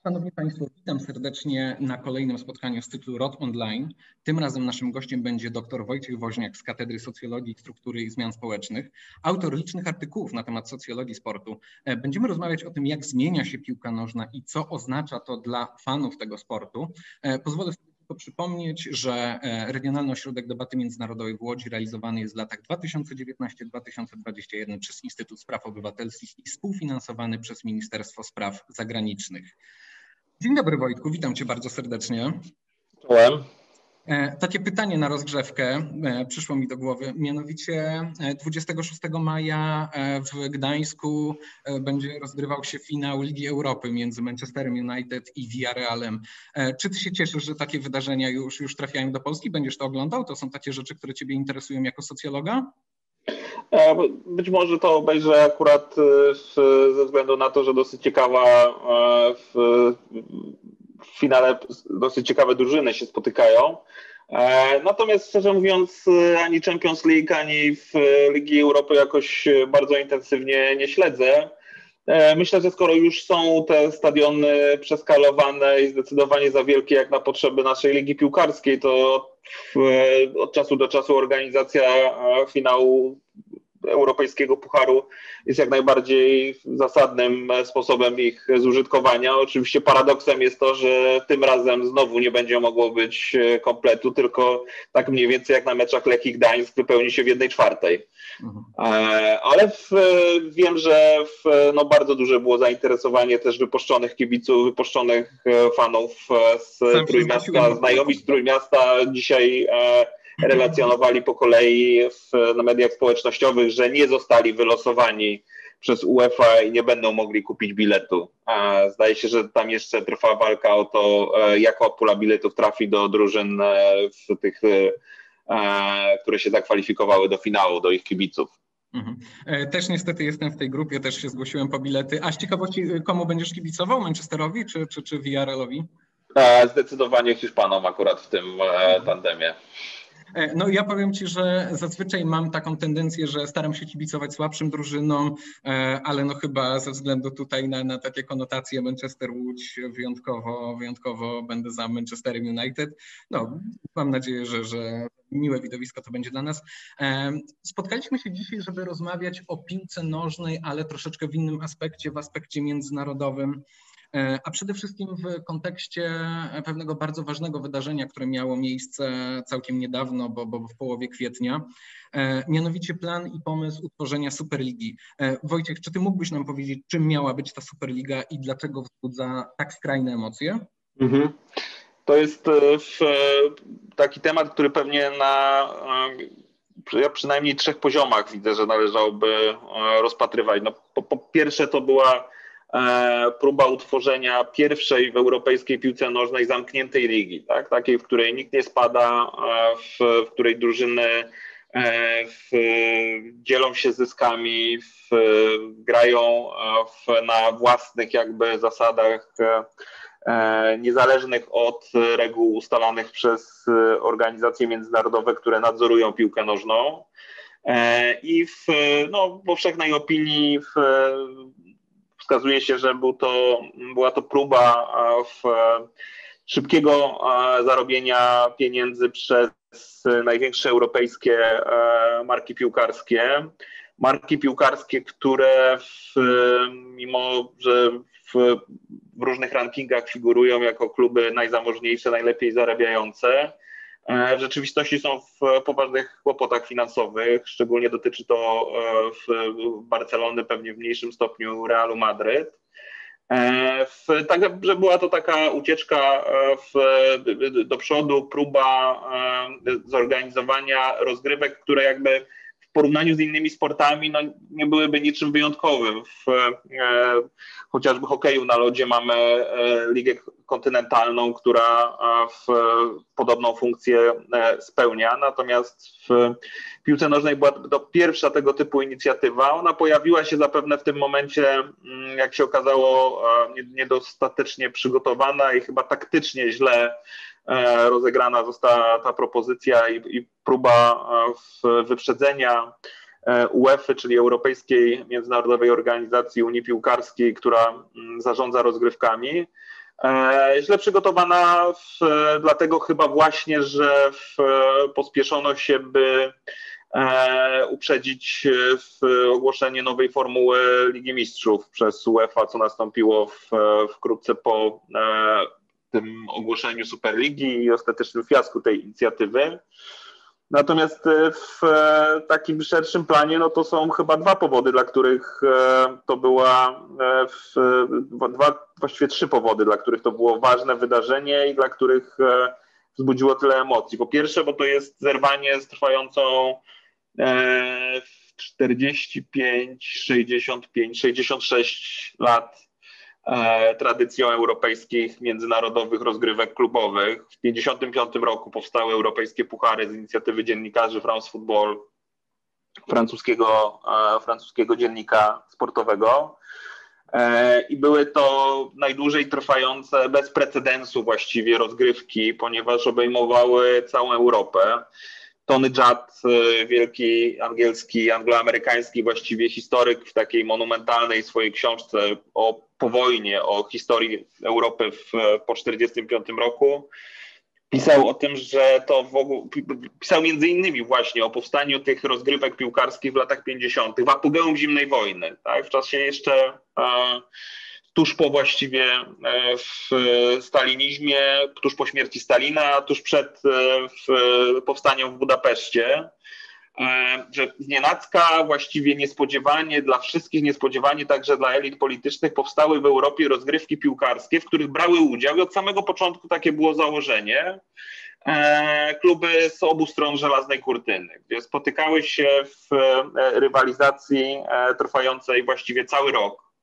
Szanowni Państwo, witam serdecznie na kolejnym spotkaniu z cyklu ROT Online. Tym razem naszym gościem będzie dr Wojciech Woźniak z Katedry Socjologii, Struktury i Zmian Społecznych, autor licznych artykułów na temat socjologii sportu. Będziemy rozmawiać o tym, jak zmienia się piłka nożna i co oznacza to dla fanów tego sportu. Pozwolę sobie tylko przypomnieć, że Regionalny Ośrodek Debaty Międzynarodowej w Łodzi realizowany jest w latach 2019-2021 przez Instytut Spraw Obywatelskich i współfinansowany przez Ministerstwo Spraw Zagranicznych. Dzień dobry Wojtku, witam Cię bardzo serdecznie. Czołem. Takie pytanie na rozgrzewkę przyszło mi do głowy, mianowicie 26 maja w Gdańsku będzie rozgrywał się finał Ligi Europy między Manchesterem United i Villarrealem. Czy Ty się cieszysz, że takie wydarzenia już trafiają do Polski? Będziesz to oglądał? To są takie rzeczy, które Ciebie interesują jako socjologa? Być może to obejrzę akurat ze względu na to, że dosyć ciekawa w finale dosyć ciekawe drużyny się spotykają. Natomiast szczerze mówiąc ani Champions League, ani w Ligi Europy jakoś bardzo intensywnie nie śledzę. Myślę, że skoro już są te stadiony przeskalowane i zdecydowanie za wielkie jak na potrzeby naszej ligi piłkarskiej, to od czasu do czasu organizacja finału Europejskiego Pucharu jest jak najbardziej zasadnym sposobem ich zużytkowania. Oczywiście paradoksem jest to, że tym razem znowu nie będzie mogło być kompletu, tylko tak mniej więcej jak na meczach Lechii Gdańsk wypełni się w 1/4. Ale wiem, że bardzo duże było zainteresowanie też wypuszczonych kibiców, wypuszczonych fanów z Trójmiasta. Znajomi z Trójmiasta dzisiaj relacjonowali po kolei na mediach społecznościowych, że nie zostali wylosowani przez UEFA i nie będą mogli kupić biletu. Zdaje się, że tam jeszcze trwa walka o to, jaka pula biletów trafi do drużyn które się zakwalifikowały do finału, do ich kibiców. Też niestety jestem w tej grupie, też się zgłosiłem po bilety. A z ciekawości, komu będziesz kibicował? Manchesterowi czy Villarrealowi? Zdecydowanie Hiszpanom akurat w tym tandemie. No ja powiem Ci, że zazwyczaj mam taką tendencję, że staram się kibicować słabszym drużynom, ale no chyba ze względu tutaj na takie konotacje Manchester-Łódź wyjątkowo będę za Manchesterem United. No mam nadzieję, że miłe widowisko to będzie dla nas. Spotkaliśmy się dzisiaj, żeby rozmawiać o piłce nożnej, ale troszeczkę w innym aspekcie, w aspekcie międzynarodowym. A przede wszystkim w kontekście pewnego bardzo ważnego wydarzenia, które miało miejsce całkiem niedawno, bo w połowie kwietnia, mianowicie plan i pomysł utworzenia Superligi. Wojciech, czy Ty mógłbyś nam powiedzieć, czym miała być ta Superliga i dlaczego wzbudza tak skrajne emocje? To jest taki temat, który pewnie na przynajmniej 3 poziomach widzę, że należałoby rozpatrywać. No, po pierwsze to była próba utworzenia pierwszej w europejskiej piłce nożnej zamkniętej ligi, tak? Takiej, w której nikt nie spada, w której drużyny dzielą się zyskami, grają na własnych jakby zasadach, niezależnych od reguł ustalanych przez organizacje międzynarodowe, które nadzorują piłkę nożną. I w powszechnej opinii wskazuje się, że była to próba szybkiego zarobienia pieniędzy przez największe europejskie marki piłkarskie. Marki piłkarskie, które mimo że w różnych rankingach figurują jako kluby najzamożniejsze, najlepiej zarabiające, w rzeczywistości są w poważnych kłopotach finansowych. Szczególnie dotyczy to Barcelony, pewnie w mniejszym stopniu Realu Madryt. Także była to taka ucieczka do przodu, próba zorganizowania rozgrywek, które jakby w porównaniu z innymi sportami nie byłyby niczym wyjątkowym. Chociażby hokeju na lodzie mamy ligę kontynentalną, która podobną funkcję spełnia, natomiast w piłce nożnej była to pierwsza tego typu inicjatywa. Ona pojawiła się zapewne w tym momencie, jak się okazało, niedostatecznie przygotowana i chyba taktycznie źle rozegrana została ta propozycja i próba wyprzedzenia UEFA, czyli Europejskiej Międzynarodowej Organizacji Unii Piłkarskiej, która zarządza rozgrywkami. Źle przygotowana, dlatego chyba właśnie, że pospieszono się, by uprzedzić ogłoszenie nowej formuły Ligi Mistrzów przez UEFA, co nastąpiło wkrótce po tym ogłoszeniu Superligi i ostatecznym fiasku tej inicjatywy. Natomiast w takim szerszym planie no to są chyba dwa powody, dla których to była, właściwie trzy powody, dla których to było ważne wydarzenie i dla których wzbudziło tyle emocji. Po pierwsze, bo to jest zerwanie z trwającą 45, 65, 66 lat tradycją europejskich międzynarodowych rozgrywek klubowych. W 1955 roku powstały europejskie puchary z inicjatywy dziennikarzy France Football, francuskiego dziennika sportowego. I były to najdłużej trwające, bez precedensu właściwie rozgrywki, ponieważ obejmowały całą Europę. Tony Judd, wielki angielski, angloamerykański właściwie historyk, w takiej monumentalnej swojej książce po wojnie, o historii Europy po 1945 roku, pisał o tym, że to w ogóle, pisał między innymi właśnie o powstaniu tych rozgrywek piłkarskich w latach 50., w apogeum zimnej wojny, tak? W czasie jeszcze tuż po właściwie w stalinizmie, tuż po śmierci Stalina, tuż przed powstaniem w Budapeszcie, że znienacka, właściwie niespodziewanie, dla wszystkich niespodziewanie, także dla elit politycznych, powstały w Europie rozgrywki piłkarskie, w których brały udział i od samego początku takie było założenie, kluby z obu stron żelaznej kurtyny, gdzie spotykały się w rywalizacji trwającej właściwie cały rok.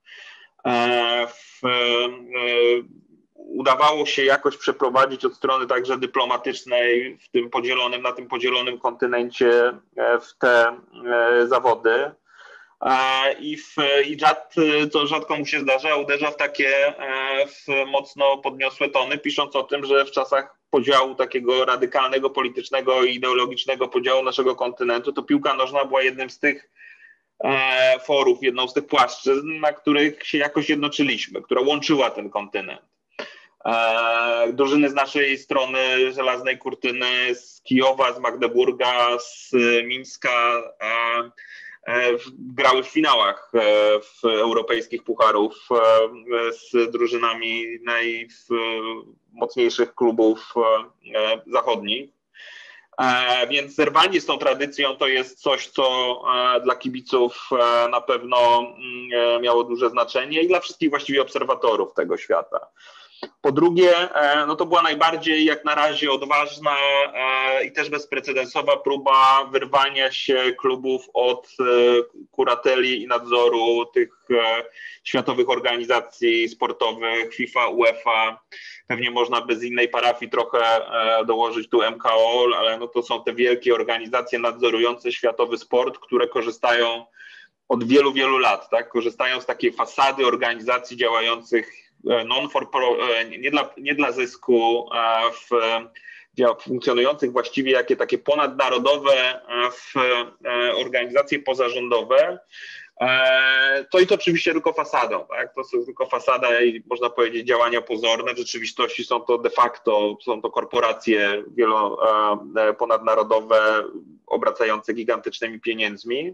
Udawało się jakoś przeprowadzić od strony także dyplomatycznej na tym podzielonym kontynencie w te zawody. I Judd, co rzadko mu się zdarza, uderza w takie mocno podniosłe tony, pisząc o tym, że w czasach podziału takiego radykalnego, politycznego i ideologicznego podziału naszego kontynentu, to piłka nożna była jednym z tych forów, jedną z tych płaszczyzn, na których się jakoś jednoczyliśmy, która łączyła ten kontynent. Drużyny z naszej strony żelaznej kurtyny, z Kijowa, z Magdeburga, z Mińska grały w finałach w europejskich pucharów z drużynami najmocniejszych klubów zachodnich. Więc zerwanie z tą tradycją to jest coś, co dla kibiców na pewno miało duże znaczenie i dla wszystkich właściwie obserwatorów tego świata. Po drugie, no to była najbardziej jak na razie odważna i też bezprecedensowa próba wyrwania się klubów od kurateli i nadzoru tych światowych organizacji sportowych, FIFA, UEFA. Pewnie można by z innej parafii trochę dołożyć tu MKO, ale no to są te wielkie organizacje nadzorujące światowy sport, które korzystają od wielu, wielu lat, tak? Korzystają z takiej fasady organizacji działających nie dla zysku, funkcjonujących właściwie jakie takie ponadnarodowe organizacje pozarządowe. To jest oczywiście tylko fasadą, tak? To są tylko fasada i można powiedzieć działania pozorne. W rzeczywistości są to de facto, są to korporacje ponadnarodowe obracające gigantycznymi pieniędzmi.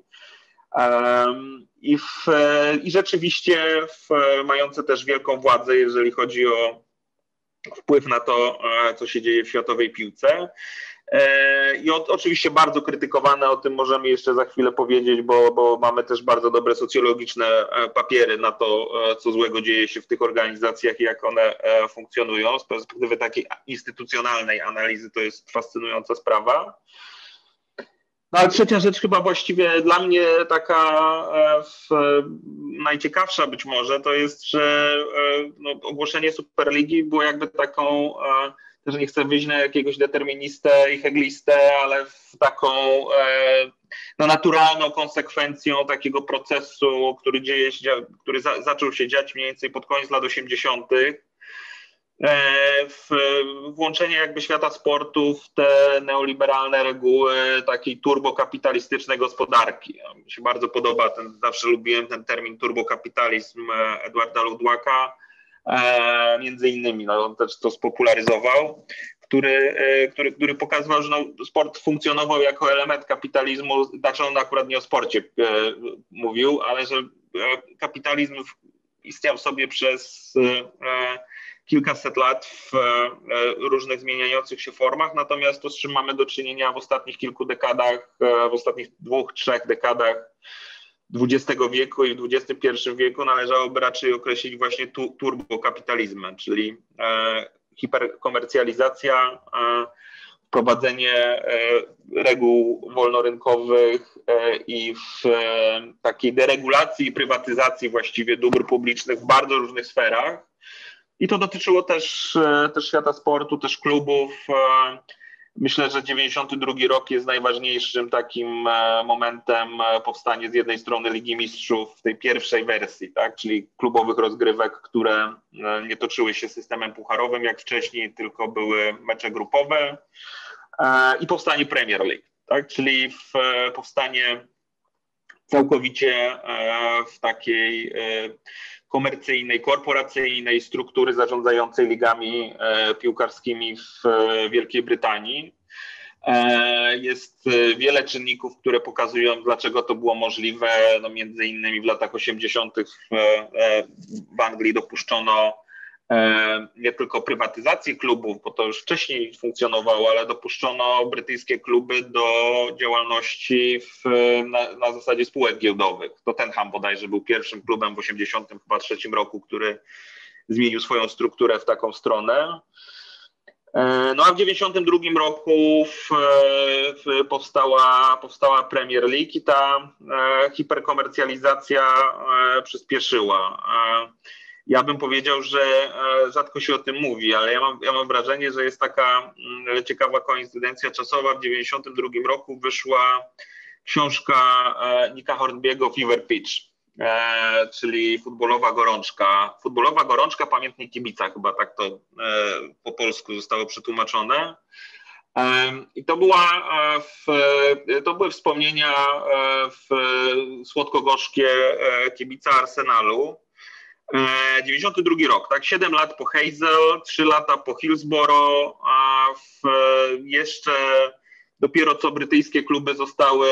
I rzeczywiście mające też wielką władzę, jeżeli chodzi o wpływ na to, co się dzieje w światowej piłce. I oczywiście bardzo krytykowane, o tym możemy jeszcze za chwilę powiedzieć, bo mamy też bardzo dobre socjologiczne papiery na to, co złego dzieje się w tych organizacjach i jak one funkcjonują. Z perspektywy takiej instytucjonalnej analizy to jest fascynująca sprawa. No ale trzecia rzecz chyba właściwie dla mnie taka najciekawsza być może, to jest, że ogłoszenie Superligi było jakby taką, też nie chcę wyjść na jakiegoś deterministę i heglistę, ale taką naturalną konsekwencją takiego procesu, który zaczął się dziać mniej więcej pod koniec lat 80. Włączenie jakby świata sportu w te neoliberalne reguły takiej turbokapitalistycznej gospodarki. Mi się bardzo podoba, zawsze lubiłem ten termin turbokapitalizm Edwarda Ludwaka, między innymi, no, on też to spopularyzował, który pokazywał, że no, sport funkcjonował jako element kapitalizmu, znaczy on akurat nie o sporcie mówił, ale że kapitalizm istniał sobie przez kilkaset lat w różnych zmieniających się formach, natomiast to, z czym mamy do czynienia w ostatnich kilku dekadach, w ostatnich 2-3 dekadach XX wieku i w XXI wieku należałoby raczej określić właśnie turbokapitalizmem, czyli hiperkomercjalizacja, wprowadzenie reguł wolnorynkowych i w takiej deregulacji i prywatyzacji właściwie dóbr publicznych w bardzo różnych sferach. I to dotyczyło też świata sportu, też klubów. Myślę, że 92 rok jest najważniejszym takim momentem powstania z jednej strony Ligi Mistrzów w tej pierwszej wersji, tak? Czyli klubowych rozgrywek, które nie toczyły się systemem pucharowym jak wcześniej, tylko były mecze grupowe, i powstanie Premier League, tak? Czyli powstanie całkowicie w takiej komercyjnej, korporacyjnej struktury zarządzającej ligami piłkarskimi w Wielkiej Brytanii. Jest wiele czynników, które pokazują, dlaczego to było możliwe. No, między innymi w latach 80. w Anglii dopuszczono nie tylko prywatyzację klubów, bo to już wcześniej funkcjonowało, ale dopuszczono brytyjskie kluby do działalności na zasadzie spółek giełdowych. Tottenham bodajże był pierwszym klubem w 83 roku, który zmienił swoją strukturę w taką stronę. No a w 92 roku powstała Premier League i ta hiperkomercjalizacja przyspieszyła. Ja bym powiedział, że rzadko się o tym mówi, ale ja mam wrażenie, że jest taka ciekawa koincydencja czasowa. W 1992 roku wyszła książka Nicka Hornbiego Fever Pitch, czyli Futbolowa gorączka. Futbolowa gorączka, pamiętnik kibica, chyba tak to po polsku zostało przetłumaczone. I to były wspomnienia słodko-gorzkie kibica Arsenalu. 92 rok, tak? 7 lat po Hazel, 3 lata po Hillsborough, a jeszcze dopiero co brytyjskie kluby zostały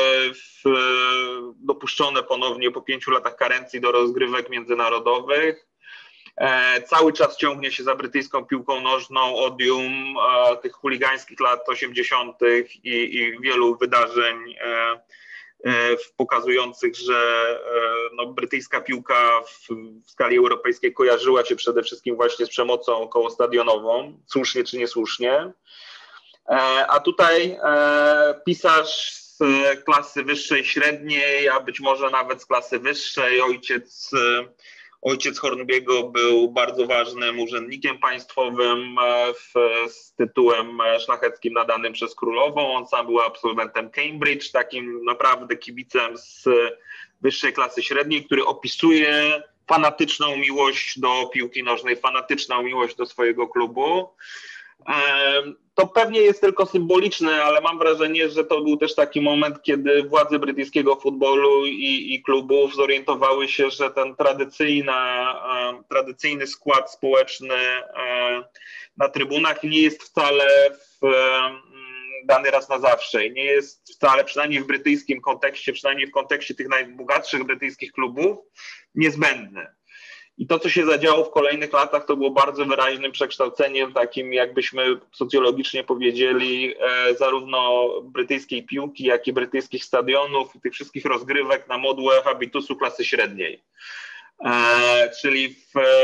dopuszczone ponownie po 5 latach karencji do rozgrywek międzynarodowych. Cały czas ciągnie się za brytyjską piłką nożną odium tych chuligańskich lat 80. i wielu wydarzeń pokazujących, że no, brytyjska piłka w skali europejskiej kojarzyła się przede wszystkim właśnie z przemocą okołostadionową, słusznie czy niesłusznie. A tutaj pisarz z klasy wyższej, średniej, a być może nawet z klasy wyższej, ojciec Hornbiego był bardzo ważnym urzędnikiem państwowym z tytułem szlacheckim nadanym przez królową. On sam był absolwentem Cambridge, takim naprawdę kibicem z wyższej klasy średniej, który opisuje fanatyczną miłość do piłki nożnej, fanatyczną miłość do swojego klubu. To pewnie jest tylko symboliczne, ale mam wrażenie, że to był też taki moment, kiedy władze brytyjskiego futbolu i klubów zorientowały się, że ten tradycyjny skład społeczny na trybunach nie jest wcale dany raz na zawsze. Nie jest wcale, przynajmniej w brytyjskim kontekście, przynajmniej w kontekście tych najbogatszych brytyjskich klubów, niezbędny. I to, co się zadziało w kolejnych latach, to było bardzo wyraźnym przekształceniem, takim jakbyśmy socjologicznie powiedzieli, zarówno brytyjskiej piłki, jak i brytyjskich stadionów i tych wszystkich rozgrywek na modłę habitusu klasy średniej. Czyli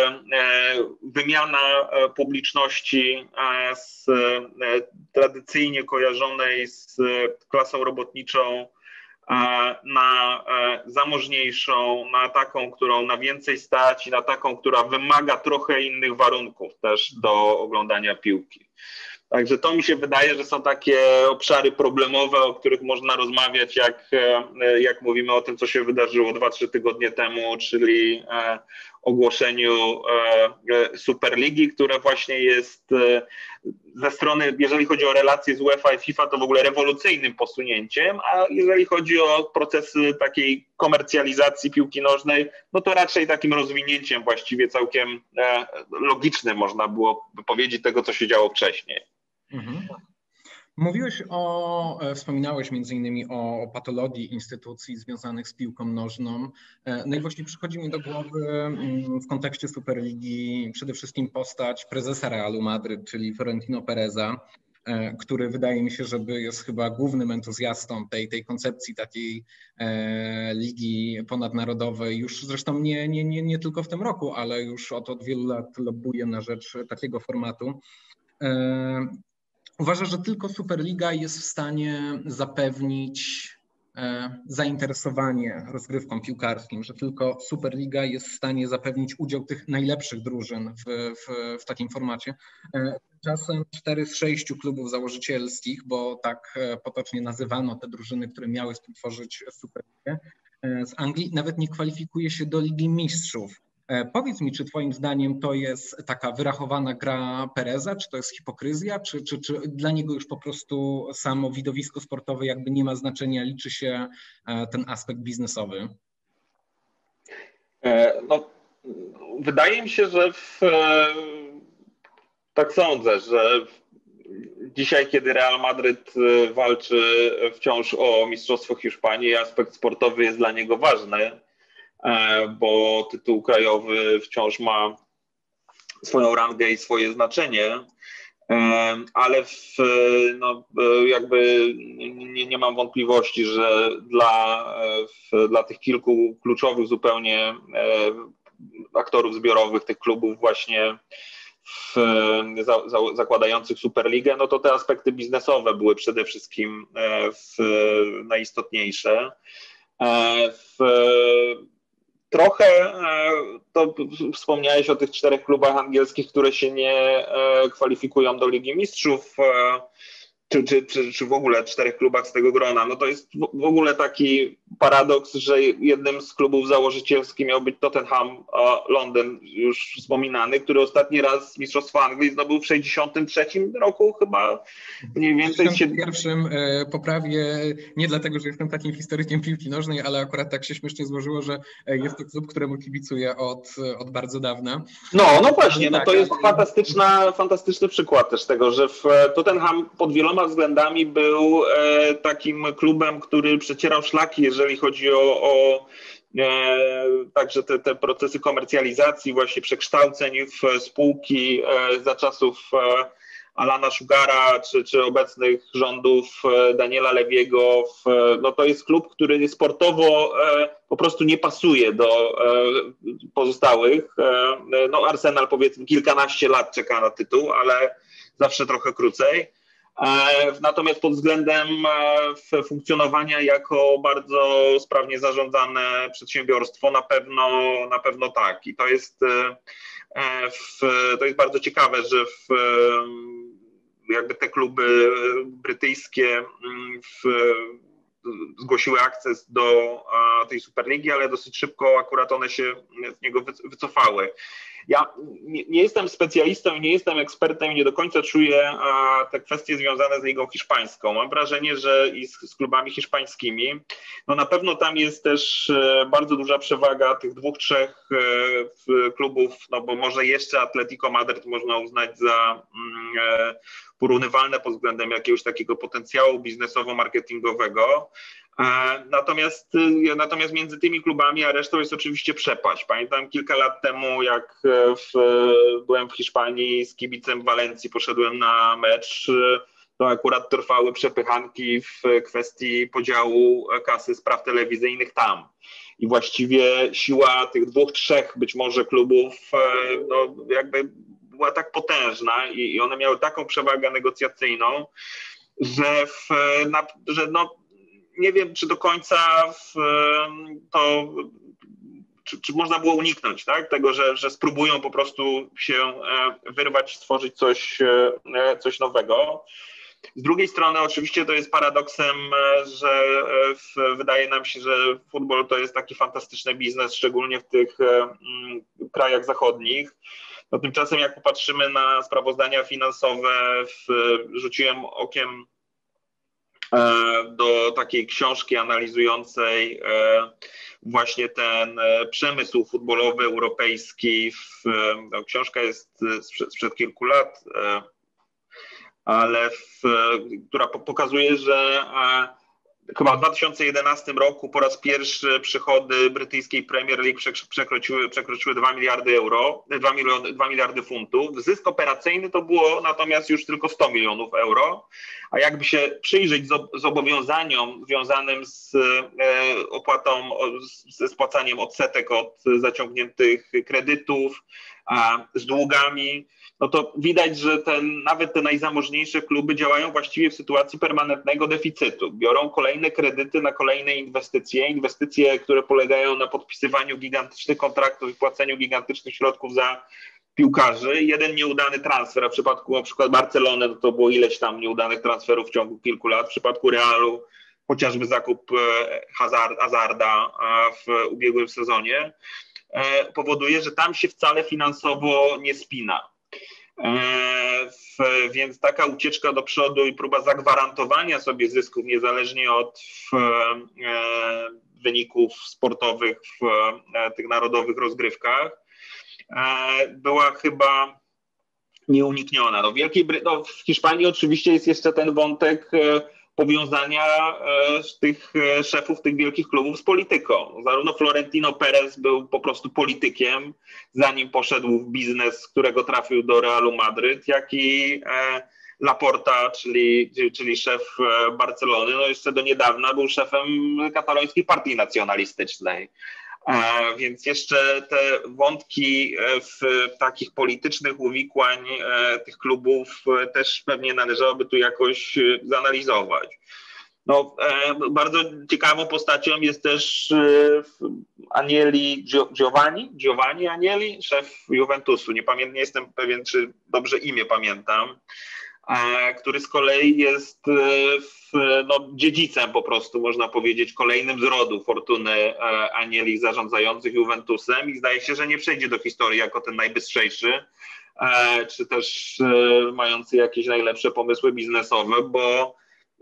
wymiana publiczności z tradycyjnie kojarzonej z klasą robotniczą na zamożniejszą, na taką, którą na więcej stać i na taką, która wymaga trochę innych warunków też do oglądania piłki. Także to mi się wydaje, że są takie obszary problemowe, o których można rozmawiać, jak mówimy o tym, co się wydarzyło 2-3 tygodnie temu, czyli ogłoszeniu Superligi, które właśnie jest ze strony, jeżeli chodzi o relacje z UEFA i FIFA, to w ogóle rewolucyjnym posunięciem, a jeżeli chodzi o procesy takiej komercjalizacji piłki nożnej, no to raczej takim rozwinięciem właściwie całkiem logicznym, można było powiedzieć, tego, co się działo wcześniej. Mhm. Wspominałeś między innymi o patologii instytucji związanych z piłką nożną. No i właśnie przychodzi mi do głowy w kontekście Superligi przede wszystkim postać prezesa Realu Madryt, czyli Florentino Pereza, który wydaje mi się, że jest chyba głównym entuzjastą tej koncepcji takiej ligi ponadnarodowej. Już zresztą nie tylko w tym roku, ale już od wielu lat lobbuje na rzecz takiego formatu. Uważa, że tylko Superliga jest w stanie zapewnić zainteresowanie rozgrywką piłkarską, że tylko Superliga jest w stanie zapewnić udział tych najlepszych drużyn w takim formacie. Czasem 4 z 6 klubów założycielskich, bo tak potocznie nazywano te drużyny, które miały współtworzyć Superligę z Anglii, nawet nie kwalifikuje się do Ligi Mistrzów. Powiedz mi, czy twoim zdaniem to jest taka wyrachowana gra Pereza, czy to jest hipokryzja, czy dla niego już po prostu samo widowisko sportowe jakby nie ma znaczenia, liczy się ten aspekt biznesowy? No, wydaje mi się, że tak sądzę, że dzisiaj, kiedy Real Madryt walczy wciąż o Mistrzostwo Hiszpanii, aspekt sportowy jest dla niego ważny, bo tytuł krajowy wciąż ma swoją rangę i swoje znaczenie, ale jakby nie mam wątpliwości, że dla tych kilku kluczowych zupełnie aktorów zbiorowych tych klubów właśnie zakładających Superligę, no to te aspekty biznesowe były przede wszystkim najistotniejsze. Trochę to wspomniałeś o tych 4 klubach angielskich, które się nie kwalifikują do Ligi Mistrzów, czy w ogóle 4 klubach z tego grona. No to jest w ogóle taki paradoks, że jednym z klubów założycielskich miał być Tottenham Londyn, już wspominany, który ostatni raz Mistrzostwo Anglii zdobył w 1963 roku chyba mniej więcej. W 1961 poprawię, nie dlatego, że jestem takim historykiem piłki nożnej, ale akurat tak się śmiesznie złożyło, że jest to klub, któremu kibicuję od bardzo dawna. No właśnie, no to jest fantastyczny przykład też tego, że Tottenham pod wieloma względami był takim klubem, który przecierał szlaki, jeżeli chodzi o także te procesy komercjalizacji, właśnie przekształceń w spółki za czasów Alana Sugara czy obecnych rządów Daniela Leviego. No to jest klub, który sportowo po prostu nie pasuje do pozostałych. No Arsenal powiedzmy kilkanaście lat czeka na tytuł, ale zawsze trochę krócej. Natomiast pod względem funkcjonowania jako bardzo sprawnie zarządzane przedsiębiorstwo na pewno tak. I to jest bardzo ciekawe, że jakby te kluby brytyjskie zgłosiły akces do tej Superligi, ale dosyć szybko akurat one się z niego wycofały. Ja nie jestem specjalistą i nie jestem ekspertem i nie do końca czuję te kwestie związane z Ligą Hiszpańską. Mam wrażenie, że i z klubami hiszpańskimi, no na pewno tam jest też bardzo duża przewaga tych 2-3 klubów, no bo może jeszcze Atletico Madryt można uznać za porównywalne pod względem jakiegoś takiego potencjału biznesowo-marketingowego. Natomiast między tymi klubami a resztą jest oczywiście przepaść. Pamiętam kilka lat temu, jak byłem w Hiszpanii z kibicem Walencji, poszedłem na mecz, to akurat trwały przepychanki w kwestii podziału kasy z praw telewizyjnych tam. I właściwie siła tych 2-3 być może klubów no jakby była tak potężna i one miały taką przewagę negocjacyjną, że no nie wiem, czy do końca czy można było uniknąć, tak? Tego, że spróbują po prostu się wyrwać, stworzyć coś nowego. Z drugiej strony oczywiście to jest paradoksem, że wydaje nam się, że futbol to jest taki fantastyczny biznes, szczególnie w tych krajach zachodnich. No, tymczasem jak popatrzymy na sprawozdania finansowe, rzuciłem okiem do takiej książki analizującej właśnie ten przemysł futbolowy europejski. Książka jest sprzed kilku lat, ale która pokazuje, że chyba w 2011 roku po raz pierwszy przychody brytyjskiej Premier League przekroczyły 2 miliardy euro, 2 miliardy funtów. Zysk operacyjny to było natomiast już tylko 100 milionów euro. A jakby się przyjrzeć zobowiązaniom związanym z opłatą, ze spłacaniem odsetek od zaciągniętych kredytów, z długami, no to widać, że nawet te najzamożniejsze kluby działają właściwie w sytuacji permanentnego deficytu. Biorą kolejne kredyty na kolejne inwestycje, które polegają na podpisywaniu gigantycznych kontraktów i płaceniu gigantycznych środków za piłkarzy. Jeden nieudany transfer, a w przypadku na przykład Barcelony no to było ileś tam nieudanych transferów w ciągu kilku lat. W przypadku Realu chociażby zakup Hazarda w ubiegłym sezonie powoduje, że tam się wcale finansowo nie spina. Więc taka ucieczka do przodu i próba zagwarantowania sobie zysków niezależnie od wyników sportowych w tych narodowych rozgrywkach była chyba nieunikniona. W Hiszpanii oczywiście jest jeszcze ten wątek powiązania tych szefów tych wielkich klubów z polityką. Zarówno Florentino Perez był po prostu politykiem, zanim poszedł w biznes, z którego trafił do Realu Madryt, jak i Laporta, czyli szef Barcelony, no jeszcze do niedawna był szefem katalońskiej partii nacjonalistycznej. Więc jeszcze te wątki w takich politycznych uwikłań tych klubów też pewnie należałoby tu jakoś zanalizować. No, bardzo ciekawą postacią jest też Giovanni Agnelli, szef Juventusu. Nie jestem pewien, czy dobrze imię pamiętam, który z kolei jest dziedzicem po prostu, można powiedzieć, kolejnym z rodu fortuny Agnelli zarządzających Juventusem i zdaje się, że nie przejdzie do historii jako ten najbystrzejszy, czy też mający jakieś najlepsze pomysły biznesowe, bo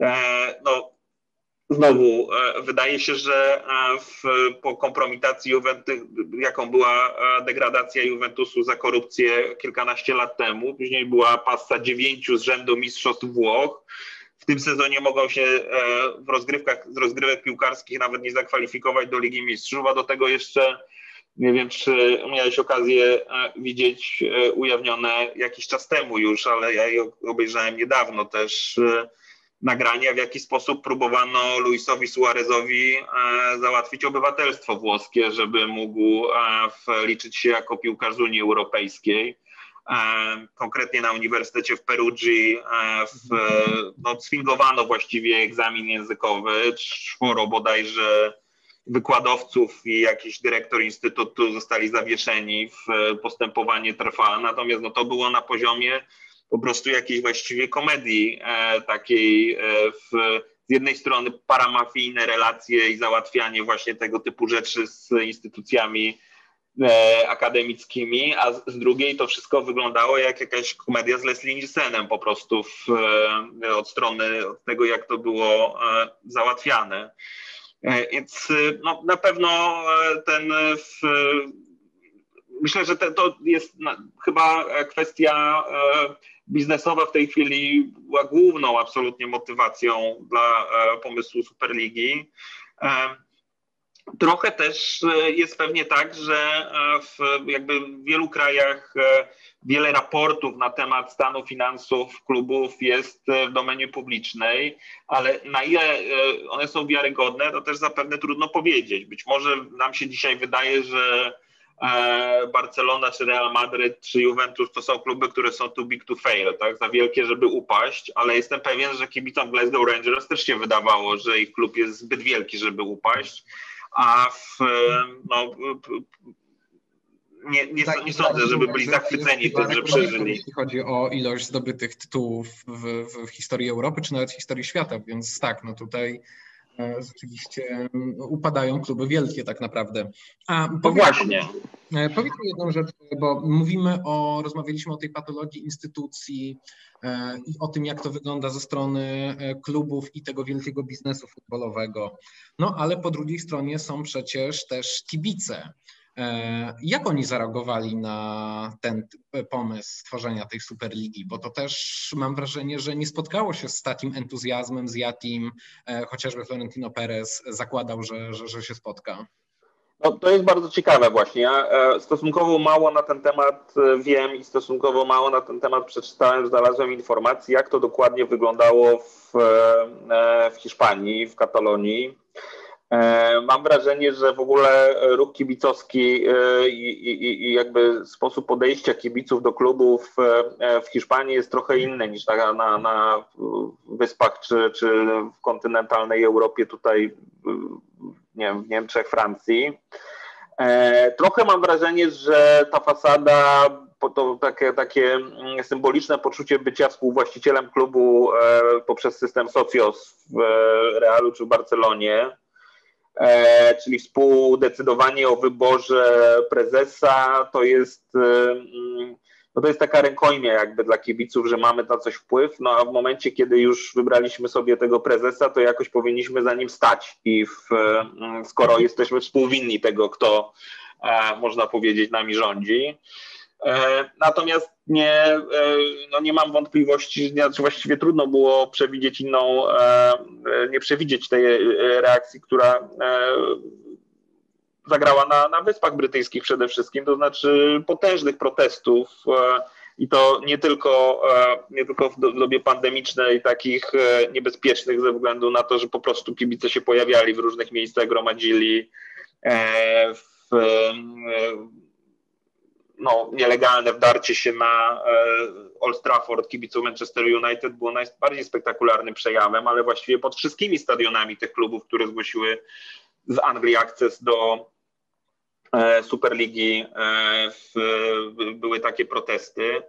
znowu wydaje się, że po kompromitacji jaką była degradacja Juventusu za korupcję kilkanaście lat temu, później była pasta 9 z rzędu mistrzostw Włoch. W tym sezonie mogą się z rozgrywek piłkarskich nawet nie zakwalifikować do Ligi Mistrzów, a do tego jeszcze nie wiem, czy miałeś okazję widzieć ujawnione jakiś czas temu już, ale ja je obejrzałem niedawno też nagrania, w jaki sposób próbowano Luisowi Suarezowi załatwić obywatelstwo włoskie, żeby mógł liczyć się jako piłkarz z Unii Europejskiej. Konkretnie na Uniwersytecie w Perugii sfingowano właściwie egzamin językowy. 4 bodajże wykładowców i jakiś dyrektor instytutu zostali zawieszeni, postępowanie trwa. Natomiast to było na poziomie po prostu jakiejś właściwie komedii takiej z jednej strony paramafijne relacje i załatwianie właśnie tego typu rzeczy z instytucjami akademickimi, a z drugiej to wszystko wyglądało jak jakaś komedia z Leslie Nielsenem po prostu od tego, jak to było załatwiane. Więc na pewno myślę, że to jest chyba kwestia biznesowa w tej chwili była główną absolutnie motywacją dla pomysłu Superligi. Trochę też jest pewnie tak, że w wielu krajach wiele raportów na temat stanu finansów klubów jest w domenie publicznej, ale na ile one są wiarygodne, to też zapewne trudno powiedzieć. Być może nam się dzisiaj wydaje, że Barcelona, czy Real Madryt, czy Juventus to są kluby, które są too big to fail, tak? Za wielkie, żeby upaść, ale jestem pewien, że kibicom Glasgow Rangers też się wydawało, że ich klub jest zbyt wielki, żeby upaść, a nie sądzę, żeby byli zachwyceni tym, że przeżyli. Jeśli chodzi o ilość zdobytych tytułów w historii Europy, czy nawet w historii świata, więc tak, no tutaj rzeczywiście upadają kluby wielkie tak naprawdę. Powiedz mi jedną rzecz, bo rozmawialiśmy o tej patologii instytucji i o tym, jak to wygląda ze strony klubów i tego wielkiego biznesu futbolowego. No ale po drugiej stronie są przecież też kibice. Jak oni zareagowali na ten pomysł stworzenia tej Superligi? Bo to też mam wrażenie, że nie spotkało się z takim entuzjazmem, z jakim chociażby Florentino Perez zakładał, że się spotka. No, to jest bardzo ciekawe właśnie. Ja stosunkowo mało na ten temat wiem i stosunkowo mało na ten temat przeczytałem, znalazłem informacji, jak to dokładnie wyglądało w Hiszpanii, w Katalonii. Mam wrażenie, że w ogóle ruch kibicowski i jakby sposób podejścia kibiców do klubów w Hiszpanii jest trochę inny niż na Wyspach czy w kontynentalnej Europie, tutaj nie wiem, w Niemczech, Francji. Trochę mam wrażenie, że ta fasada, to takie symboliczne poczucie bycia współwłaścicielem klubu poprzez system Socios w Realu czy w Barcelonie, czyli współdecydowanie o wyborze prezesa, to jest taka rękojmia jakby dla kibiców, że mamy na coś wpływ, no a w momencie, kiedy już wybraliśmy sobie tego prezesa, to jakoś powinniśmy za nim stać i skoro jesteśmy współwinni tego, kto można powiedzieć nami rządzi. Natomiast nie mam wątpliwości, że właściwie trudno było przewidzieć nie przewidzieć tej reakcji, która zagrała na Wyspach Brytyjskich przede wszystkim, to znaczy potężnych protestów i to nie tylko w dobie pandemicznej, takich niebezpiecznych ze względu na to, że po prostu kibice się pojawiali w różnych miejscach, gromadzili nielegalne wdarcie się na Old Trafford kibiców Manchester United było najbardziej spektakularnym przejawem, ale właściwie pod wszystkimi stadionami tych klubów, które zgłosiły z Anglii akces do Superligi, były takie protesty.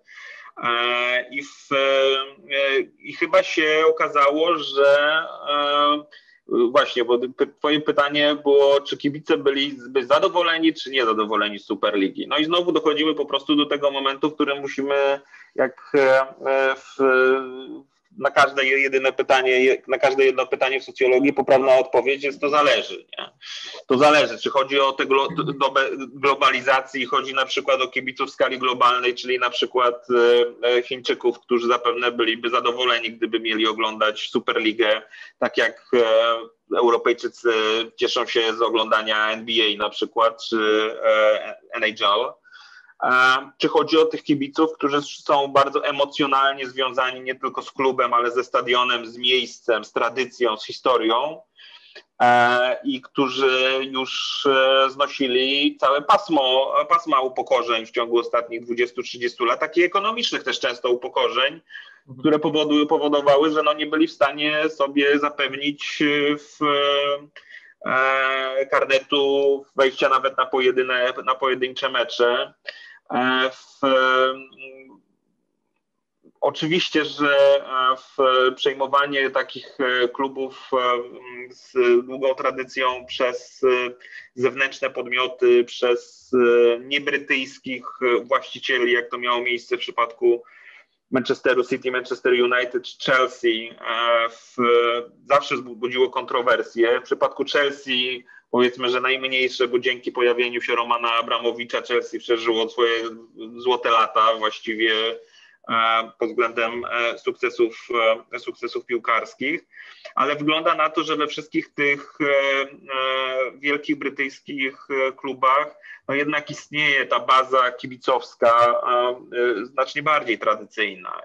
I chyba się okazało, że właśnie, bo twoje pytanie było, czy kibice byli zadowoleni, czy niezadowoleni z Superligi. No i znowu dochodzimy po prostu do tego momentu, w którym musimy, jak na każde jedno pytanie w socjologii poprawna odpowiedź jest: to zależy. Nie? To zależy, czy chodzi o tę dobę globalizacji, chodzi na przykład o kibiców w skali globalnej, czyli na przykład Chińczyków, którzy zapewne byliby zadowoleni, gdyby mieli oglądać Superligę, tak jak Europejczycy cieszą się z oglądania NBA na przykład, czy NHL. Czy chodzi o tych kibiców, którzy są bardzo emocjonalnie związani nie tylko z klubem, ale ze stadionem, z miejscem, z tradycją, z historią i którzy już znosili całe pasma upokorzeń w ciągu ostatnich 20-30 lat, takich ekonomicznych też często upokorzeń, które powodowały, że nie byli w stanie sobie zapewnić karnetu wejścia nawet na pojedyncze mecze. Oczywiście, że przejmowanie takich klubów z długą tradycją przez zewnętrzne podmioty, przez niebrytyjskich właścicieli, jak to miało miejsce w przypadku Manchesteru City, Manchester United czy Chelsea, zawsze budziło kontrowersje. W przypadku Chelsea powiedzmy, że najmniejsze, bo dzięki pojawieniu się Romana Abramowicza Chelsea przeżyło swoje złote lata właściwie pod względem sukcesów piłkarskich, ale wygląda na to, że we wszystkich tych wielkich brytyjskich klubach jednak istnieje ta baza kibicowska znacznie bardziej tradycyjna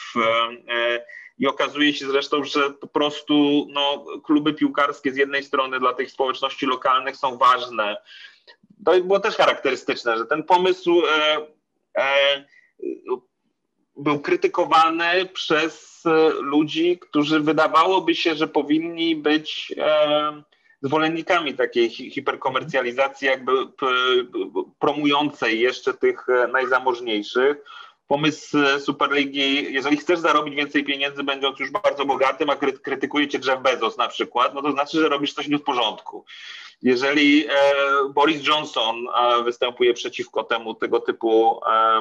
i okazuje się zresztą, że po prostu kluby piłkarskie z jednej strony dla tych społeczności lokalnych są ważne. To było też charakterystyczne, że ten pomysł był krytykowany przez ludzi, którzy wydawałoby się, że powinni być zwolennikami takiej hiperkomercjalizacji, jakby promującej jeszcze tych najzamożniejszych. Pomysł Superligi, jeżeli chcesz zarobić więcej pieniędzy, będąc już bardzo bogatym, a krytykuje cię Jeff Bezos na przykład, no to znaczy, że robisz coś nie w porządku. Jeżeli Boris Johnson występuje przeciwko tego typu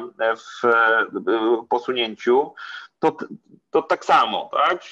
posunięciu, to tak samo, tak?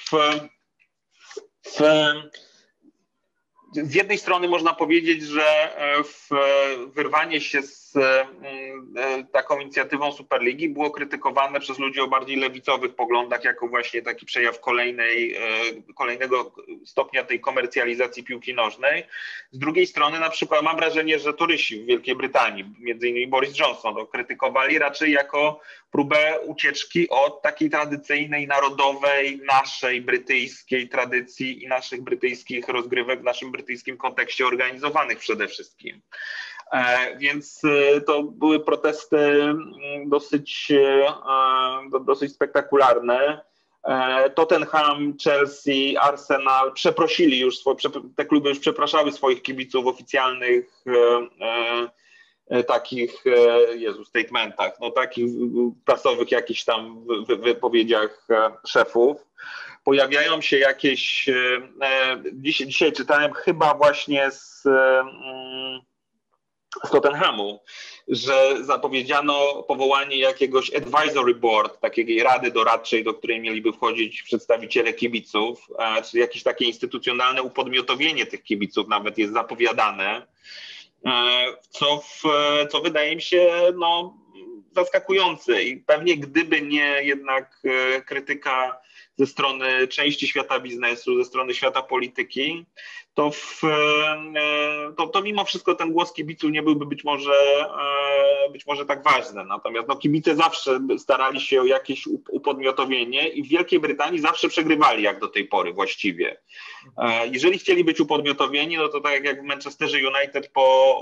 Z jednej strony można powiedzieć, że wyrwanie się z taką inicjatywą Superligi było krytykowane przez ludzi o bardziej lewicowych poglądach jako właśnie taki przejaw kolejnego stopnia tej komercjalizacji piłki nożnej. Z drugiej strony na przykład mam wrażenie, że torysi w Wielkiej Brytanii, między innymi Boris Johnson, to krytykowali raczej jako próbę ucieczki od takiej tradycyjnej, narodowej, naszej brytyjskiej tradycji i naszych brytyjskich rozgrywek w naszym brytyjskim kontekście organizowanych przede wszystkim. Więc to były protesty dosyć spektakularne. Tottenham, Chelsea, Arsenal przeprosili już, te kluby już przepraszały swoich kibiców w oficjalnych takich statementach, no takich prasowych jakichś tam wypowiedziach szefów. Pojawiają się jakieś, dzisiaj czytałem chyba właśnie z Tottenhamu, że zapowiedziano powołanie jakiegoś advisory board, takiej rady doradczej, do której mieliby wchodzić przedstawiciele kibiców, czyli jakieś takie instytucjonalne upodmiotowienie tych kibiców nawet jest zapowiadane, co wydaje mi się zaskakujące i pewnie gdyby nie jednak krytyka ze strony części świata biznesu, ze strony świata polityki, to mimo wszystko ten głos kibiców nie byłby być może tak ważny. Natomiast kibice zawsze starali się o jakieś upodmiotowienie i w Wielkiej Brytanii zawsze przegrywali jak do tej pory właściwie. Jeżeli chcieli być upodmiotowieni, no to tak jak w Manchesterze United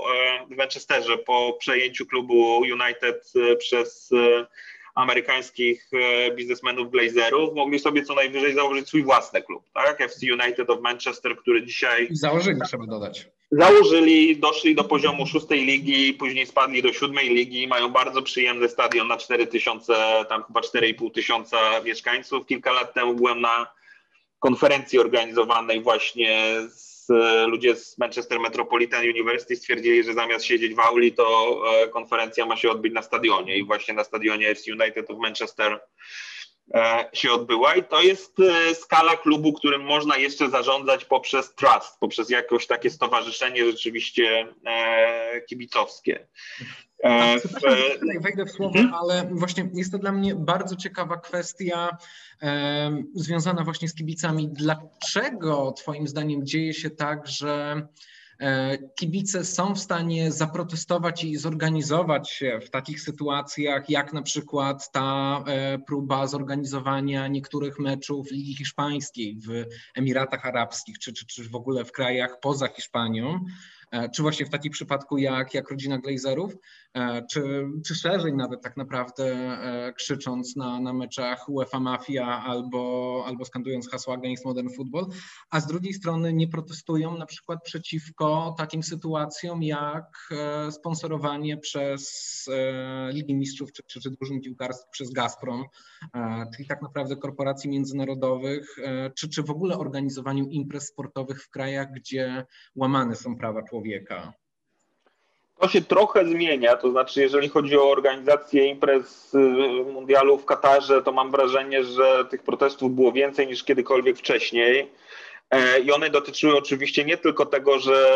po przejęciu klubu United przez amerykańskich biznesmenów Glazerów, mogli sobie co najwyżej założyć swój własny klub, tak? FC United of Manchester, który dzisiaj... Założyli, trzeba dodać. Doszli do poziomu 6. ligi, później spadli do 7. ligi, mają bardzo przyjemny stadion na 4000, tam chyba 4,5 tysiąca mieszkańców. Kilka lat temu byłem na konferencji organizowanej właśnie ludzie z Manchester Metropolitan University stwierdzili, że zamiast siedzieć w auli, to konferencja ma się odbyć na stadionie i właśnie na stadionie FC United of Manchester się odbyła i to jest skala klubu, którym można jeszcze zarządzać poprzez trust, poprzez jakieś takie stowarzyszenie rzeczywiście kibicowskie. Tutaj wejdę w słowo, ale właśnie jest to dla mnie bardzo ciekawa kwestia związana właśnie z kibicami. Dlaczego twoim zdaniem dzieje się tak, że kibice są w stanie zaprotestować i zorganizować się w takich sytuacjach, jak na przykład ta próba zorganizowania niektórych meczów Ligi Hiszpańskiej w Emiratach Arabskich, czy w ogóle w krajach poza Hiszpanią, czy właśnie w takim przypadku jak rodzina Glazerów, czy szerzej nawet tak naprawdę krzycząc na meczach UEFA Mafia albo skandując hasła Against Modern Football, a z drugiej strony nie protestują na przykład przeciwko takim sytuacjom jak sponsorowanie przez Ligi Mistrzów czy drużyn piłkarskich przez Gazprom, czyli tak naprawdę korporacji międzynarodowych, czy w ogóle organizowaniu imprez sportowych w krajach, gdzie łamane są prawa człowieka. To się trochę zmienia, to znaczy jeżeli chodzi o organizację imprez mundialu w Katarze, to mam wrażenie, że tych protestów było więcej niż kiedykolwiek wcześniej i one dotyczyły oczywiście nie tylko tego, że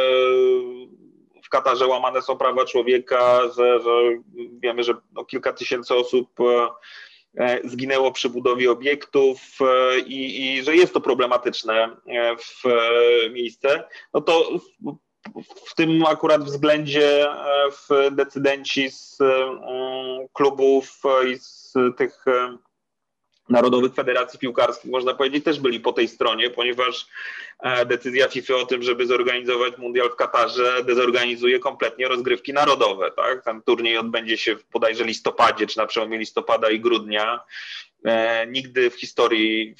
w Katarze łamane są prawa człowieka, że wiemy, że kilka tysięcy osób zginęło przy budowie obiektów i że jest to problematyczne miejsce, no to w tym akurat względzie decydenci z klubów i z tych narodowych federacji piłkarskich, można powiedzieć, też byli po tej stronie, ponieważ decyzja FIFA o tym, żeby zorganizować mundial w Katarze, dezorganizuje kompletnie rozgrywki narodowe. Tak? Ten turniej odbędzie się w bodajże listopadzie, czy na przełomie listopada i grudnia. Nigdy w historii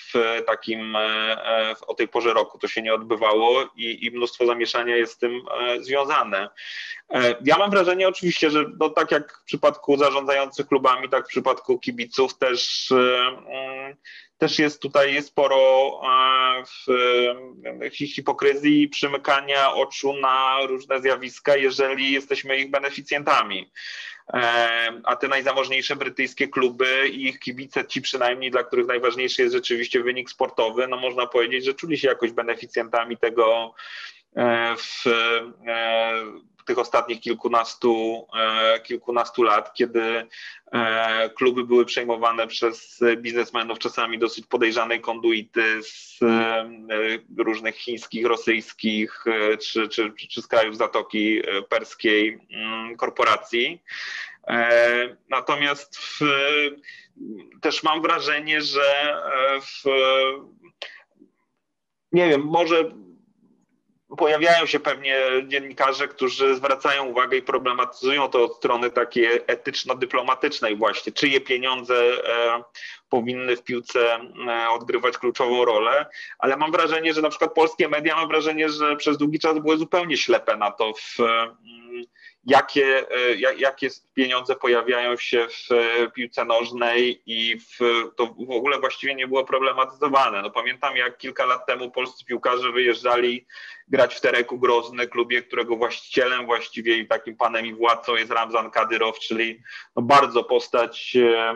o tej porze roku to się nie odbywało i mnóstwo zamieszania jest z tym związane. Ja mam wrażenie oczywiście, że no, tak jak w przypadku zarządzających klubami, tak w przypadku kibiców też jest tutaj sporo hipokryzji i przymykania oczu na różne zjawiska, jeżeli jesteśmy ich beneficjentami. A te najzamożniejsze brytyjskie kluby i ich kibice, ci przynajmniej, dla których najważniejszy jest rzeczywiście wynik sportowy, no można powiedzieć, że czuli się jakoś beneficjentami tego w tych ostatnich kilkunastu lat, kiedy kluby były przejmowane przez biznesmenów czasami dosyć podejrzanej konduity z różnych chińskich, rosyjskich czy z krajów Zatoki Perskiej korporacji. Natomiast też mam wrażenie, że nie wiem, może pojawiają się pewnie dziennikarze, którzy zwracają uwagę i problematyzują to od strony takiej etyczno-dyplomatycznej właśnie, czyje pieniądze powinny w piłce odgrywać kluczową rolę, ale mam wrażenie, że na przykład polskie media, mam wrażenie, że przez długi czas były zupełnie ślepe na to, jakie pieniądze pojawiają się w piłce nożnej i to w ogóle właściwie nie było problematyzowane. No pamiętam, jak kilka lat temu polscy piłkarze wyjeżdżali grać w Tereku Grozny, klubie, którego właścicielem właściwie i takim panem i władcą jest Ramzan Kadyrow, czyli no bardzo postać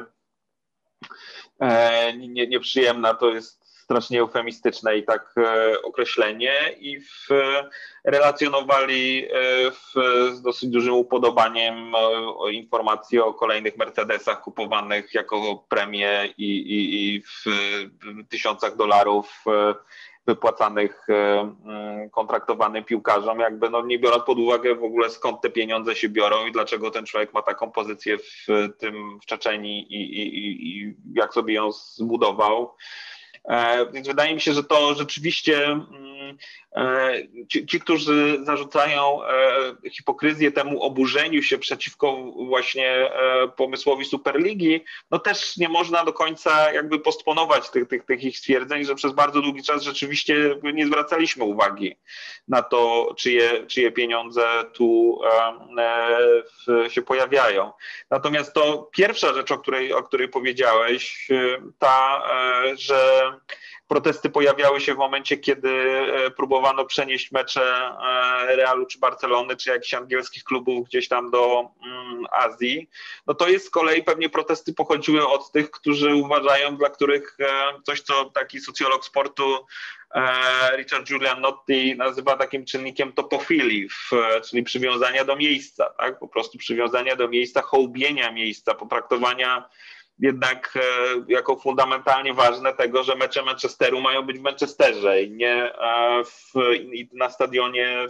nieprzyjemna, to jest strasznie eufemistyczne i tak określenie, i relacjonowali z dosyć dużym upodobaniem informacje o kolejnych Mercedesach kupowanych jako premie i w tysiącach dolarów wypłacanych kontraktowanym piłkarzom, jakby no nie biorąc pod uwagę w ogóle, skąd te pieniądze się biorą i dlaczego ten człowiek ma taką pozycję w Czeczenii i jak sobie ją zbudował. Więc wydaje mi się, że to rzeczywiście ci, którzy zarzucają hipokryzję temu oburzeniu się przeciwko właśnie pomysłowi Superligi, no też nie można do końca jakby postponować tych ich stwierdzeń, że przez bardzo długi czas rzeczywiście nie zwracaliśmy uwagi na to, czyje pieniądze tu się pojawiają. Natomiast to pierwsza rzecz, o której powiedziałeś, że protesty pojawiały się w momencie, kiedy próbowano przenieść mecze Realu czy Barcelony, czy jakichś angielskich klubów gdzieś tam do Azji. No to jest z kolei pewnie protesty pochodziły od tych, którzy uważają, dla których coś, co taki socjolog sportu Richard Julian Notti nazywa takim czynnikiem topofilii, czyli przywiązania do miejsca, tak? Po prostu przywiązania do miejsca, hołbienia miejsca, potraktowania jednak jako fundamentalnie ważne tego, że mecze Manchesteru mają być w Manchesterze i nie na stadionie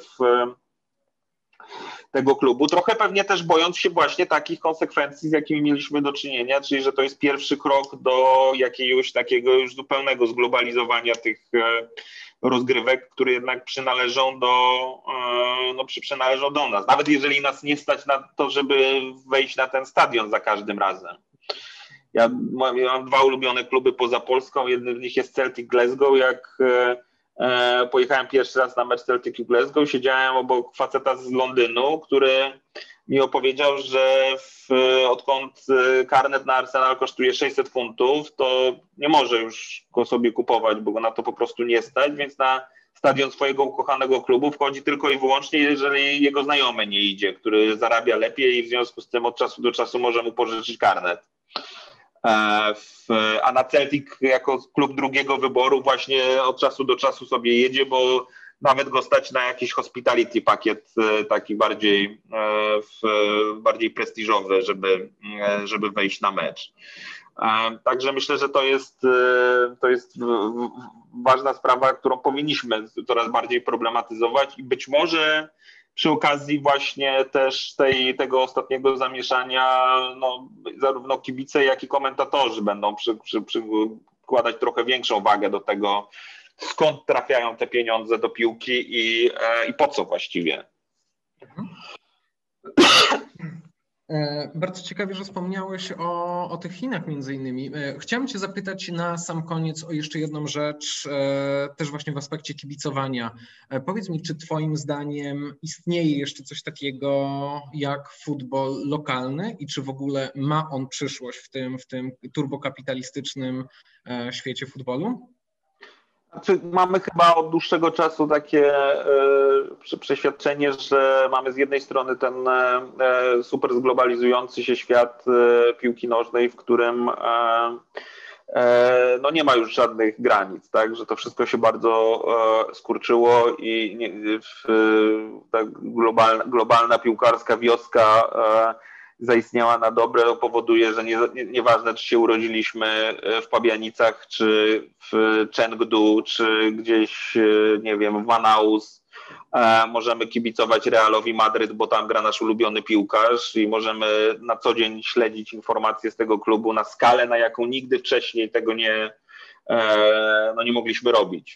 tego klubu. Trochę pewnie też bojąc się właśnie takich konsekwencji, z jakimi mieliśmy do czynienia, czyli że to jest pierwszy krok do jakiegoś takiego już zupełnego zglobalizowania tych rozgrywek, które jednak przynależą do nas. Nawet jeżeli nas nie stać na to, żeby wejść na ten stadion za każdym razem. Ja mam dwa ulubione kluby poza Polską. Jednym z nich jest Celtic Glasgow. Jak pojechałem pierwszy raz na mecz Celtic Glasgow, siedziałem obok faceta z Londynu, który mi opowiedział, że odkąd karnet na Arsenal kosztuje 600 funtów, to nie może już go sobie kupować, bo go na to po prostu nie stać, więc na stadion swojego ukochanego klubu wchodzi tylko i wyłącznie, jeżeli jego znajomy nie idzie, który zarabia lepiej i w związku z tym od czasu do czasu może mu pożyczyć karnet. A na Celtic jako klub drugiego wyboru właśnie od czasu do czasu sobie jedzie, bo nawet go stać na jakiś hospitality pakiet taki bardziej prestiżowy, żeby wejść na mecz. Także myślę, że to jest ważna sprawa, którą powinniśmy coraz bardziej problematyzować i być może przy okazji właśnie też tego ostatniego zamieszania, no, zarówno kibice, jak i komentatorzy będą przykładać trochę większą wagę do tego, skąd trafiają te pieniądze do piłki i po co właściwie. Bardzo ciekawie, że wspomniałeś o tych Chinach między innymi. Chciałem Cię zapytać na sam koniec o jeszcze jedną rzecz, też właśnie w aspekcie kibicowania. Powiedz mi, czy Twoim zdaniem istnieje jeszcze coś takiego jak futbol lokalny i czy w ogóle ma on przyszłość w tym turbokapitalistycznym świecie futbolu? Znaczy, mamy chyba od dłuższego czasu takie przeświadczenie, że mamy z jednej strony ten super zglobalizujący się świat piłki nożnej, w którym no nie ma już żadnych granic, tak, że to wszystko się bardzo skurczyło i ta globalna piłkarska wioska zaistniała na dobre, to powoduje, że nieważne, czy się urodziliśmy w Pabianicach, czy w Chengdu, czy gdzieś, nie wiem, w Manaus, możemy kibicować Realowi Madryt, bo tam gra nasz ulubiony piłkarz i możemy na co dzień śledzić informacje z tego klubu na skalę, na jaką nigdy wcześniej tego nie mogliśmy robić.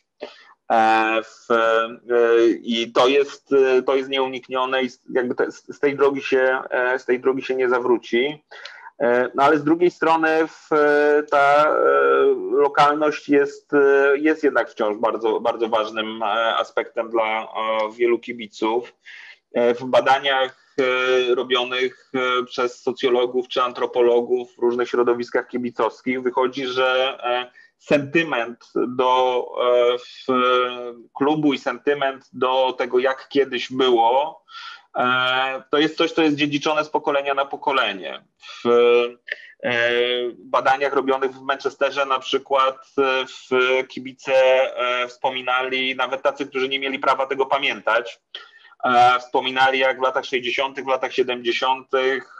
I to jest nieuniknione i jakby z tej drogi się nie zawróci. No ale z drugiej strony ta lokalność jest jednak wciąż bardzo, bardzo ważnym aspektem dla wielu kibiców. W badaniach robionych przez socjologów czy antropologów w różnych środowiskach kibicowskich wychodzi, że sentyment do klubu i sentyment do tego, jak kiedyś było, to jest coś, co jest dziedziczone z pokolenia na pokolenie. W badaniach robionych w Manchesterze na przykład kibice wspominali, nawet tacy, którzy nie mieli prawa tego pamiętać, wspominali, jak w latach 60., w latach 70.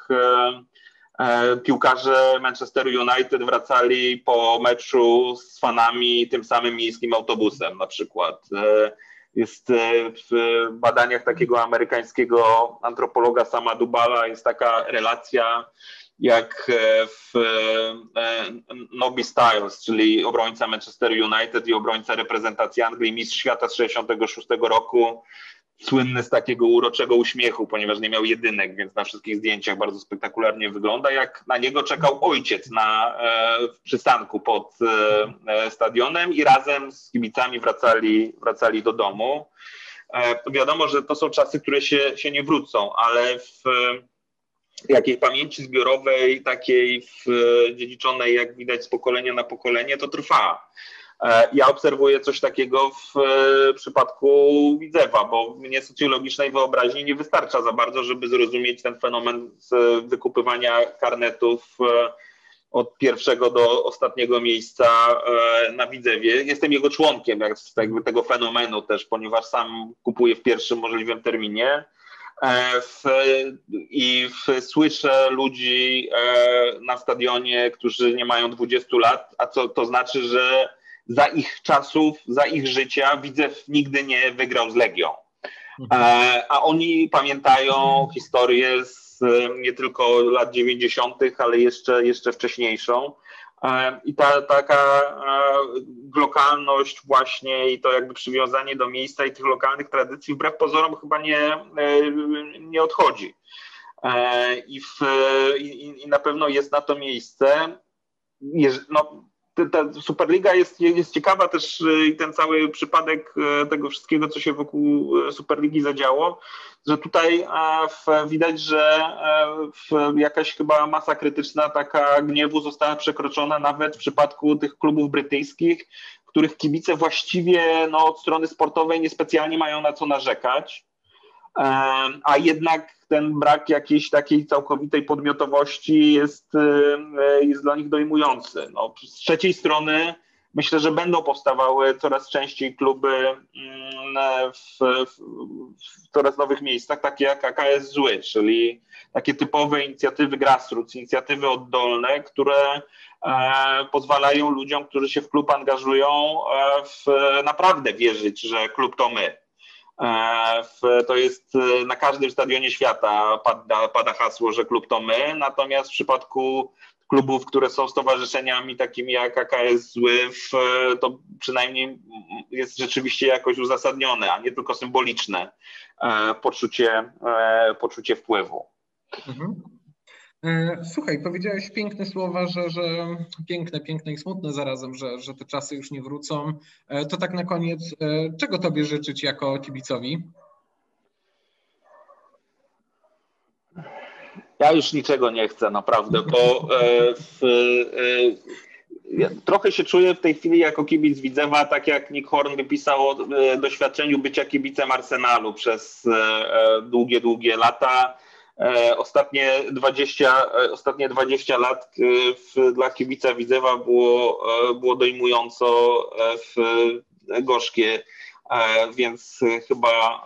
Piłkarze Manchesteru United wracali po meczu z fanami tym samym miejskim autobusem na przykład. Jest w badaniach takiego amerykańskiego antropologa Sama Dubala jest taka relacja jak w Nobby Stiles, czyli obrońca Manchesteru United i obrońca reprezentacji Anglii, mistrz świata z 66 roku, słynny z takiego uroczego uśmiechu, ponieważ nie miał jedynek, więc na wszystkich zdjęciach bardzo spektakularnie wygląda, jak na niego czekał ojciec w przystanku pod stadionem i razem z kibicami wracali do domu. Wiadomo, że to są czasy, które się nie wrócą, ale w jakiej pamięci zbiorowej, takiej dziedziczonej, jak widać z pokolenia na pokolenie, to trwa. Ja obserwuję coś takiego w przypadku Widzewa, bo mnie socjologicznej wyobraźni nie wystarcza za bardzo, żeby zrozumieć ten fenomen wykupywania karnetów od pierwszego do ostatniego miejsca na Widzewie. Jestem jego członkiem jakby tego fenomenu też, ponieważ sam kupuję w pierwszym możliwym terminie. Słyszę ludzi na stadionie, którzy nie mają 20 lat, a co to znaczy, że za ich czasów, za ich życia Widzew nigdy nie wygrał z Legią. A oni pamiętają historię z nie tylko lat 90., ale jeszcze wcześniejszą. I taka lokalność właśnie i to jakby przywiązanie do miejsca i tych lokalnych tradycji wbrew pozorom chyba nie odchodzi. I na pewno jest na to miejsce. Ta Superliga jest ciekawa też i ten cały przypadek tego wszystkiego, co się wokół Superligi zadziało, że tutaj widać, że jakaś chyba masa krytyczna taka gniewu została przekroczona nawet w przypadku tych klubów brytyjskich, których kibice właściwie od strony sportowej niespecjalnie mają na co narzekać, a jednak ten brak jakiejś takiej całkowitej podmiotowości jest dla nich dojmujący. Z trzeciej strony myślę, że będą powstawały coraz częściej kluby w coraz nowych miejscach, takie jak AKS Zły, czyli takie typowe inicjatywy grassroots, inicjatywy oddolne, które pozwalają ludziom, którzy się w klub angażują, naprawdę wierzyć, że klub to my. To jest na każdym stadionie świata pada hasło, że klub to my, natomiast w przypadku klubów, które są stowarzyszeniami takimi jak AKS Zły, to przynajmniej jest rzeczywiście jakoś uzasadnione, a nie tylko symboliczne poczucie wpływu. Mhm. Słuchaj, powiedziałeś piękne słowa, że piękne i smutne zarazem, że te czasy już nie wrócą. To tak na koniec, czego tobie życzyć jako kibicowi? Ja już niczego nie chcę, naprawdę, bo trochę się czuję w tej chwili jako kibic Widzewa, tak jak Nick Horn wypisał o doświadczeniu bycia kibicem Arsenalu przez długie lata. Ostatnie 20 lat dla kibica Widzewa było dojmująco gorzkie, więc chyba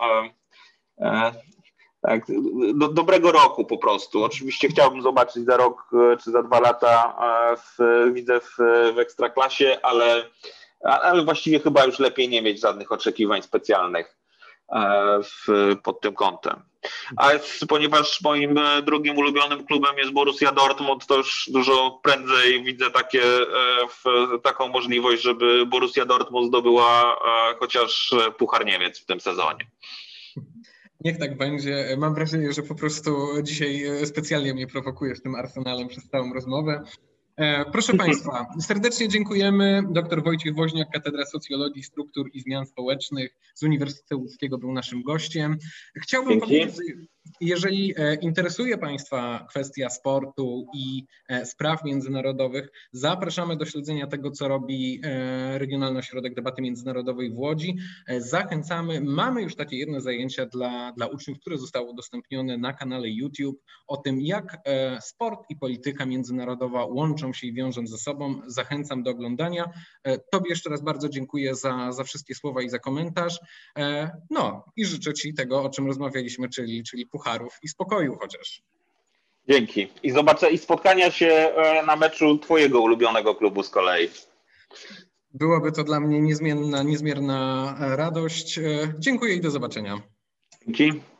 tak, dobrego roku po prostu. Oczywiście chciałbym zobaczyć za rok czy za 2 lata Widzew w Ekstraklasie, ale właściwie chyba już lepiej nie mieć żadnych oczekiwań specjalnych pod tym kątem. A ponieważ moim drugim ulubionym klubem jest Borussia Dortmund, to już dużo prędzej widzę taką możliwość, żeby Borussia Dortmund zdobyła chociaż Puchar Niemiec w tym sezonie. Niech tak będzie. Mam wrażenie, że po prostu dzisiaj specjalnie mnie prowokujesz tym Arsenalem przez całą rozmowę. Proszę Państwa, serdecznie dziękujemy. Dr Wojciech Woźniak, Katedra Socjologii, Struktur i Zmian Społecznych z Uniwersytetu Łódzkiego był naszym gościem. Chciałbym powiedzieć, jeżeli interesuje Państwa kwestia sportu i spraw międzynarodowych, zapraszamy do śledzenia tego, co robi Regionalny Ośrodek Debaty Międzynarodowej w Łodzi. Zachęcamy. Mamy już takie jedne zajęcia dla uczniów, które zostało udostępnione na kanale YouTube o tym, jak sport i polityka międzynarodowa łączą się i wiążą ze sobą. Zachęcam do oglądania. Tobie jeszcze raz bardzo dziękuję za wszystkie słowa i za komentarz. No i życzę Ci tego, o czym rozmawialiśmy, czyli pucharów i spokoju chociaż. Dzięki. I spotkania się na meczu twojego ulubionego klubu z kolei. Byłaby to dla mnie niezmierna radość. Dziękuję i do zobaczenia. Dzięki.